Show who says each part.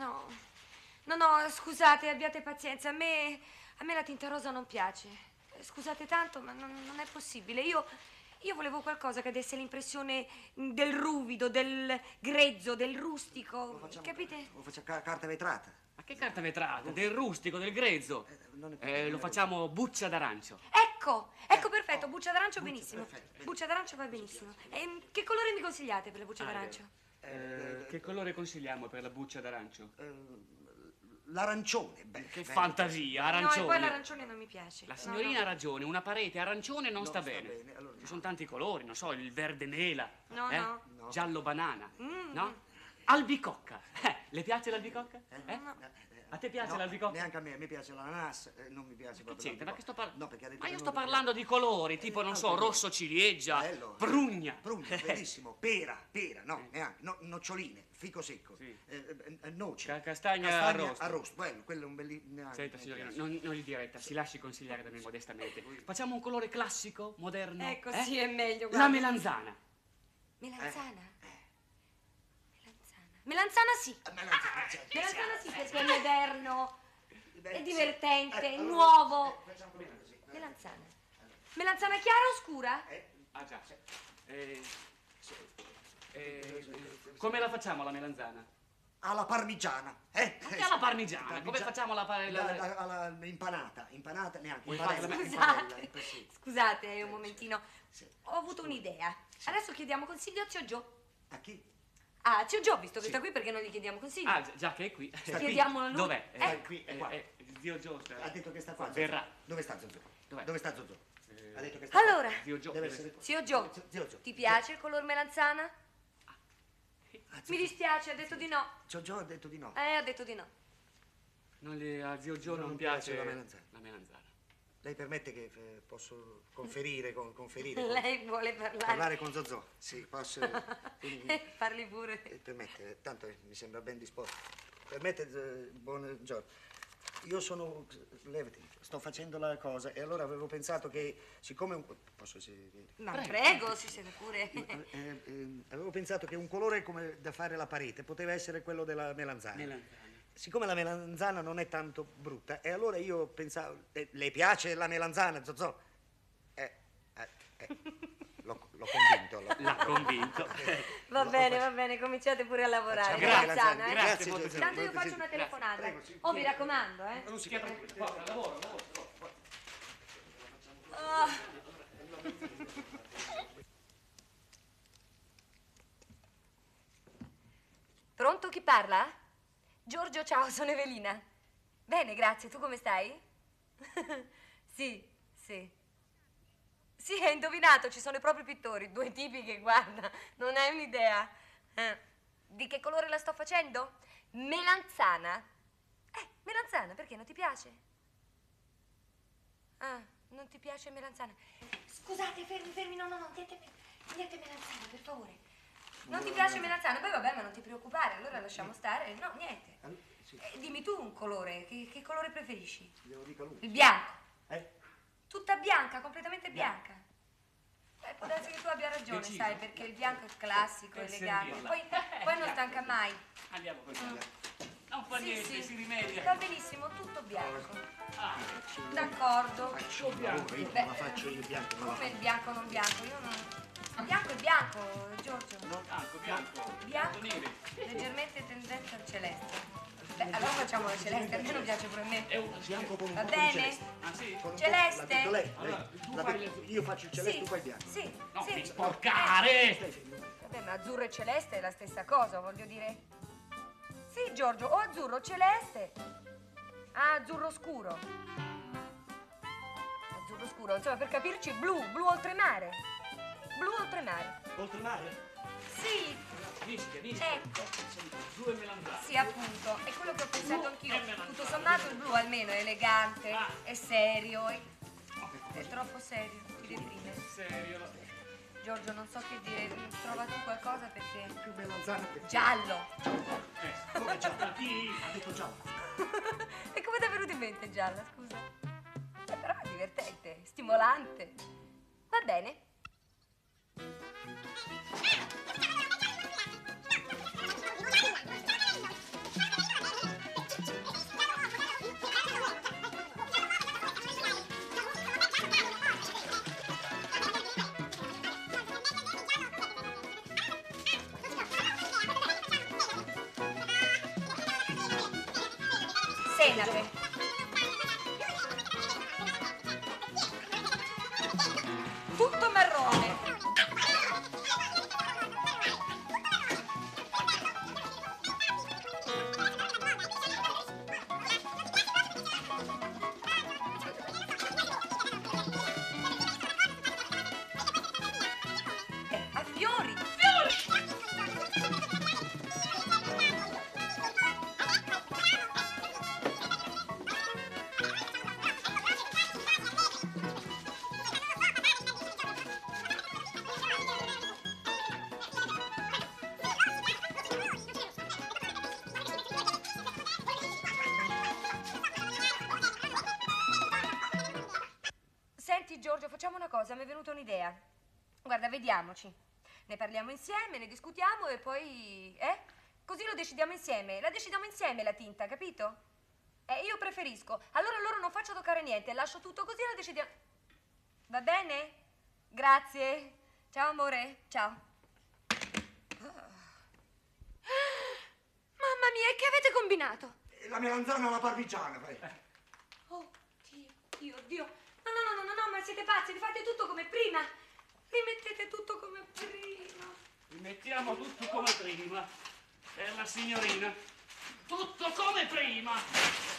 Speaker 1: No, no, scusate, abbiate pazienza. A me la tinta rosa non piace. Scusate tanto, ma non è possibile. Io volevo qualcosa che desse l'impressione del ruvido, del grezzo, del rustico. Capite?
Speaker 2: Lo facciamo carta vetrata.
Speaker 3: Ma che carta vetrata? Del rustico, del grezzo. Lo facciamo buccia d'arancio.
Speaker 1: Ecco, perfetto, buccia d'arancio benissimo. Buccia d'arancio va benissimo. Che colore mi consigliate per la buccia d'arancio?
Speaker 3: Che colore consigliamo per la buccia d'arancio?
Speaker 2: L'arancione.
Speaker 3: Che fantasia,
Speaker 1: No,
Speaker 3: arancione.
Speaker 1: e poi l'arancione non mi piace.
Speaker 3: La signorina ha ragione, una parete arancione non sta
Speaker 2: sta
Speaker 3: bene.
Speaker 2: bene, allora
Speaker 3: Ci sono tanti colori, non so, il verde mela,
Speaker 1: No, no.
Speaker 3: giallo banana, no? Albicocca. Le piace l'albicocca? A te piace l'albicocca?
Speaker 2: Neanche a me, mi piace l'ananas, non mi piace proprio
Speaker 3: C'entra, ma che sto parlando?
Speaker 2: No, perché ha detto
Speaker 3: Ma
Speaker 2: che
Speaker 3: io
Speaker 2: non
Speaker 3: sto
Speaker 2: mi
Speaker 3: parlando di colori, tipo, non so, rosso ciliegia,
Speaker 2: Bello.
Speaker 3: prugna.
Speaker 2: Prugna, bellissimo. Pera, no, neanche. Noccioline, fico secco.
Speaker 3: Sì.
Speaker 2: Noce.
Speaker 3: Castagna
Speaker 2: arrosto. Quello è un bellissimo.
Speaker 3: Senta, signorina, non gli dia retta, si lasci consigliare da me modestamente. Facciamo un colore classico, moderno.
Speaker 1: Ecco, sì, è meglio,
Speaker 3: La
Speaker 1: guarda.
Speaker 3: melanzana.
Speaker 1: Melanzana? Melanzana sì. Melanzana sì, perché è moderno, è divertente, è nuovo. Melanzana. Melanzana chiara o scura?
Speaker 3: Ah già. Come la facciamo la melanzana?
Speaker 2: Alla parmigiana,
Speaker 3: Che alla parmigiana? Come facciamo
Speaker 2: alla impanata neanche.
Speaker 3: Vuoi
Speaker 1: Scusate un momentino.
Speaker 2: Sì.
Speaker 1: Ho avuto un'idea. Adesso chiediamo consiglio a Zio Gio.
Speaker 2: A chi?
Speaker 1: Ah, Zio Gio, visto che sta qui, perché non gli chiediamo consiglio?
Speaker 3: Ah, già che è qui.
Speaker 1: Chiediamolo a lui.
Speaker 3: Dov'è?
Speaker 2: Qui, è qua.
Speaker 3: Zio Gio sta.
Speaker 2: Ha detto che sta qua.
Speaker 3: Verrà.
Speaker 2: Dove sta Zozzo?
Speaker 3: Dov'è?
Speaker 2: Dove sta Zozzo? Ha detto che sta
Speaker 1: Allora,
Speaker 2: qua.
Speaker 3: Zio Gio.
Speaker 2: Deve essere qua.
Speaker 1: Zio Gio,
Speaker 2: Zio Gio.
Speaker 1: ti piace il color melanzana?
Speaker 2: Ah,
Speaker 1: Mi dispiace, ha detto di no.
Speaker 2: Zio Gio ha detto di no.
Speaker 1: Ha detto di no.
Speaker 3: A Zio Gio non
Speaker 2: Non
Speaker 3: piace
Speaker 2: piace la melanzana.
Speaker 3: La melanzana.
Speaker 2: Lei permette che posso conferire
Speaker 1: Lei vuole
Speaker 2: parlare con Zozzo? Sì, posso.
Speaker 1: Parli pure.
Speaker 2: Permette, tanto mi sembra ben disposto. Permette, buongiorno. Io sto facendo la cosa e allora avevo pensato che siccome posso sedere?
Speaker 1: Ma prego, si siede pure.
Speaker 2: Avevo pensato che un colore come da fare la parete poteva essere quello della melanzana. Siccome la melanzana non è tanto brutta, e allora io pensavo, le piace la melanzana, Zozzo? L'ho convinto.
Speaker 3: L'ha convinto.
Speaker 1: Va bene, cominciate pure a lavorare.
Speaker 3: Grazie,
Speaker 1: Melanzana,
Speaker 2: grazie,
Speaker 3: molto
Speaker 2: Zozzo.
Speaker 1: Tanto io faccio una telefonata.
Speaker 2: Prego, sì.
Speaker 1: Oh, mi raccomando,
Speaker 3: Non si chiama lavoro.
Speaker 1: Pronto, chi parla? Giorgio, ciao, sono Evelina. Bene, grazie, tu come stai? Sì. Sì, hai indovinato, ci sono proprio i pittori, due tipi che, guarda, non hai un'idea. Di che colore la sto facendo? Melanzana. Melanzana, perché non ti piace? Ah, non ti piace melanzana? Scusate, fermi, no, niente melanzana, per favore. Non ti piace melanzana? Beh, vabbè, ma non ti preoccupare, allora lasciamo stare. No, niente.
Speaker 2: Sì.
Speaker 1: Dimmi tu un colore, che colore preferisci?
Speaker 2: Glielo dica lui.
Speaker 1: Il bianco.
Speaker 2: Tutta
Speaker 1: Bianca, completamente bianca. Può darsi che tu abbia ragione,
Speaker 3: Deciso.
Speaker 1: sai, perché il bianco è classico,
Speaker 3: Per
Speaker 1: elegante.
Speaker 3: servirla.
Speaker 1: Poi non stanca mai.
Speaker 3: Andiamo così. Non fa niente,
Speaker 1: Sì.
Speaker 3: si rimedia.
Speaker 1: Va benissimo, tutto bianco.
Speaker 3: Ah,
Speaker 1: D'accordo.
Speaker 2: Faccio bianco. Io
Speaker 1: Beh,
Speaker 2: non la faccio io bianco, ma la
Speaker 1: Come
Speaker 2: faccio.
Speaker 1: bianco, non bianco? Io non... Bianco è bianco, Giorgio.
Speaker 3: bianco.
Speaker 1: Bianco,
Speaker 3: Nere.
Speaker 1: leggermente tendente al celeste. Beh, allora facciamo la celeste, a me non piace pure a me.
Speaker 3: È un
Speaker 2: Bianco con un
Speaker 1: Va
Speaker 2: po' di
Speaker 1: bene?
Speaker 2: celeste.
Speaker 3: Ah sì?
Speaker 2: Con un po'-
Speaker 1: Celeste?
Speaker 2: l'ha detto lei.
Speaker 3: Allora, tu
Speaker 2: L'ha
Speaker 3: fai
Speaker 2: detto- Io faccio il celeste, tu fai il bianco.
Speaker 1: Sì,
Speaker 3: No,
Speaker 1: sì.
Speaker 3: devi sporcare!
Speaker 1: Vabbè, ma azzurro e celeste è la stessa cosa, voglio dire. Sì, Giorgio, o azzurro o celeste. Ah, azzurro scuro. Azzurro scuro, insomma, per capirci, blu oltremare. Blu oltremare.
Speaker 2: Oltremare?
Speaker 1: Sì,
Speaker 3: Visca.
Speaker 1: ecco.
Speaker 3: Due melanzane.
Speaker 1: Sì, appunto, è quello che ho pensato anch'io.
Speaker 3: e melanzane.
Speaker 1: Tutto sommato il blu almeno è elegante,
Speaker 3: Ah.
Speaker 1: è serio, è troppo serio, ti deprime.
Speaker 3: Serio?
Speaker 1: Giorgio, non so che dire, trova tu qualcosa perché...
Speaker 2: Più melanzana che...
Speaker 1: Giallo!
Speaker 2: Come giallo? Ha detto giallo.
Speaker 1: E come ti è venuto in mente gialla, scusa? Però è divertente, stimolante. Va bene. senape. Tutto marrone. A fiori. Senti Giorgio, facciamo una cosa, mi è venuta un'idea. Guarda, vediamoci. Ne parliamo insieme, ne discutiamo e poi... Così lo decidiamo insieme. La decidiamo insieme la tinta, capito? Io preferisco. Allora loro non faccio toccare niente, lascio tutto così e la decidiamo... Va bene? Grazie. Ciao amore, ciao. Mamma mia, che avete combinato?
Speaker 2: La melanzana alla parmigiana, fai.
Speaker 1: Oh, Dio. No, ma siete pazzi, rifate tutto come prima. Rimettete tutto come prima.
Speaker 3: Rimettiamo tutto come prima. Per la signorina. Tutto come prima.